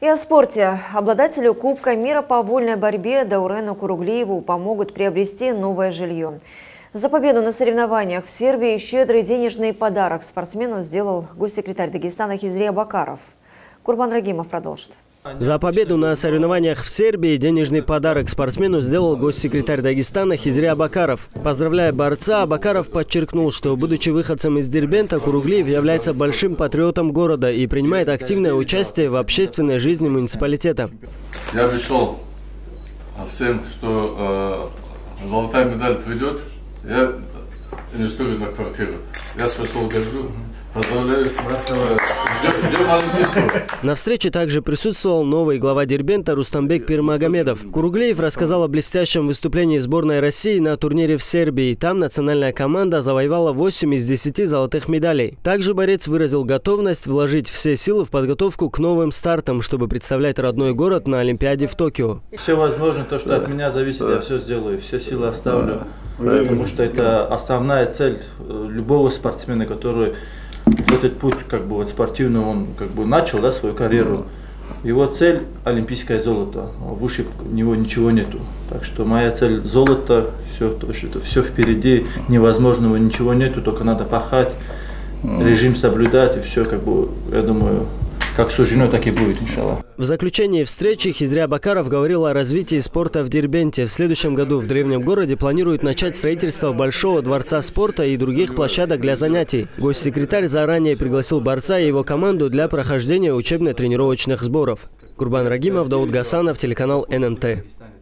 И о спорте. Обладателю Кубка мира по вольной борьбе Даурену Куруглиеву помогут приобрести новое жилье. За победу на соревнованиях в Сербии щедрый денежный подарок спортсмену сделал госсекретарь Дагестана Хизри Абакаров. Курбан Рагимов продолжит. За победу на соревнованиях в Сербии денежный подарок спортсмену сделал госсекретарь Дагестана Хизри Абакаров. Поздравляя борца, Абакаров подчеркнул, что, будучи выходцем из Дербента, Куруглиев является большим патриотом города и принимает активное участие в общественной жизни муниципалитета. Я обещал всем, что золотая медаль придет. Я инвестирую на квартиру. Я свое слово держу. Поздравляю. На встрече также присутствовал новый глава Дербента Рустамбек Пирмагомедов. Куруглиев рассказал о блестящем выступлении сборной России на турнире в Сербии. Там национальная команда завоевала 8 из 10 золотых медалей. Также борец выразил готовность вложить все силы в подготовку к новым стартам, чтобы представлять родной город на Олимпиаде в Токио. Все возможно, то, что от меня зависит, я все сделаю, все силы оставлю. Потому что это основная цель любого спортсмена, который этот путь спортивный он начал свою карьеру. Его цель – олимпийское золото. Выше него ничего нету. Так что моя цель – золото, все впереди, невозможного ничего нету, только надо пахать, режим соблюдать, и все, я думаю, как суждено, так и будет, иншаллах. В заключении встречи Хизри Абакаров говорил о развитии спорта в Дербенте. В следующем году в древнем городе планируют начать строительство большого дворца спорта и других площадок для занятий. Госсекретарь заранее пригласил борца и его команду для прохождения учебно-тренировочных сборов. Курбан Рагимов, Дауд Гасанов, телеканал ННТ.